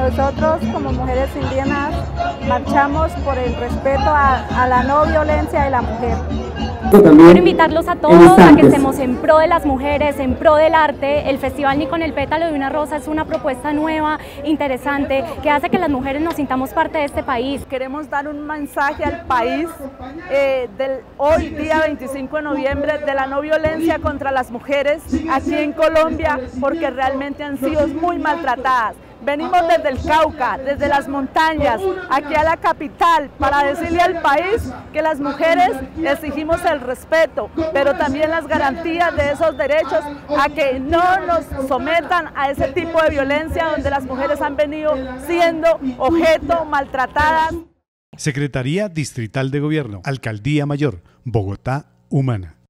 Nosotros como mujeres indígenas marchamos por el respeto a la no violencia de la mujer. Quiero invitarlos a todos a que estemos en pro de las mujeres, en pro del arte. El Festival Ni con el pétalo de una rosa es una propuesta nueva, interesante, que hace que las mujeres nos sintamos parte de este país. Queremos dar un mensaje al país hoy, día 25 de noviembre, de la no violencia contra las mujeres aquí en Colombia, porque realmente han sido muy maltratadas. Venimos desde el Cauca, desde las montañas, aquí a la capital, para decirle al país que las mujeres exigimos el respeto, pero también las garantías de esos derechos, a que no nos sometan a ese tipo de violencia donde las mujeres han venido siendo objeto, maltratadas. Secretaría Distrital de Gobierno, Alcaldía Mayor, Bogotá Humana.